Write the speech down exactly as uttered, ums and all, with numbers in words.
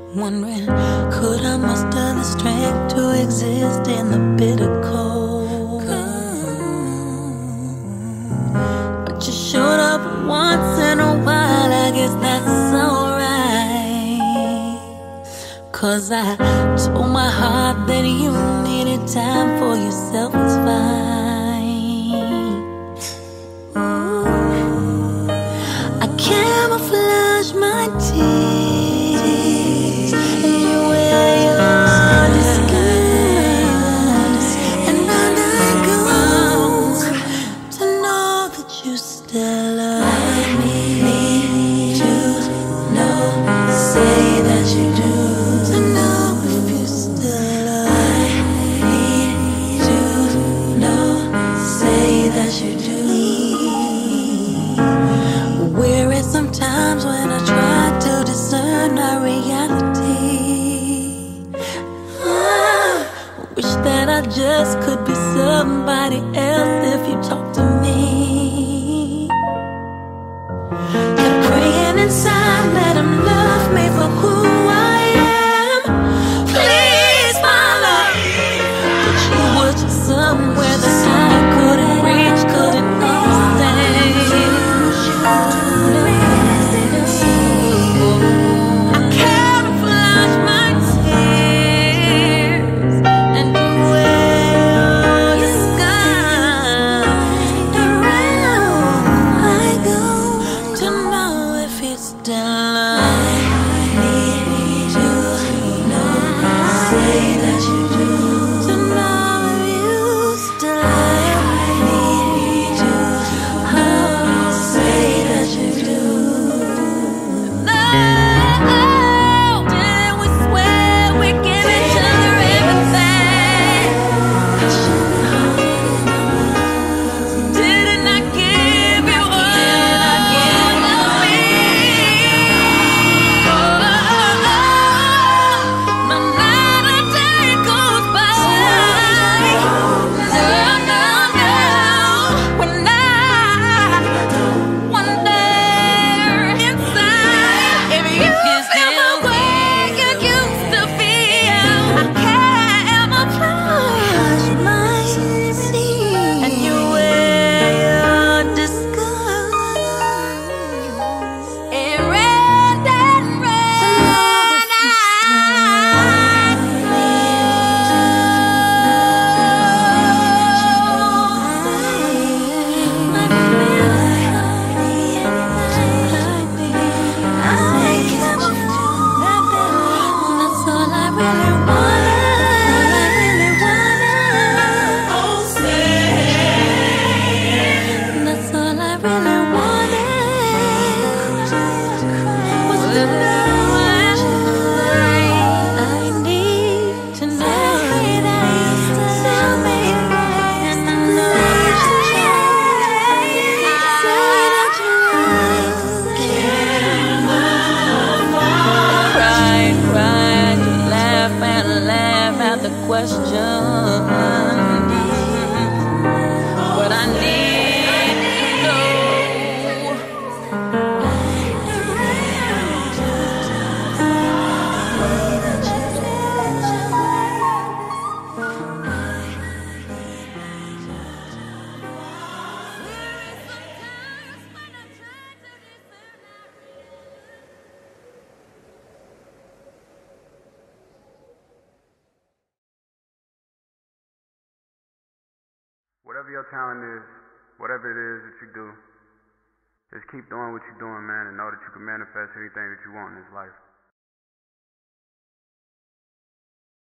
Wondering, could I muster the strength to exist in the bitter cold? But you showed up once in a while, I guess that's alright. Cause I told my heart that you needed time for yourself, it's fine. Ooh, I camouflage my tears. Sometimes when I try to discern our reality, I wish that I just could be somebody else if you talk to me. Kept praying inside, let him love me for who I am. Please, my love, but you were just somewhere that I couldn't reach, couldn't understand. Whatever your talent is, whatever it is that you do, just keep doing what you're doing, man, and know that you can manifest anything that you want in this life.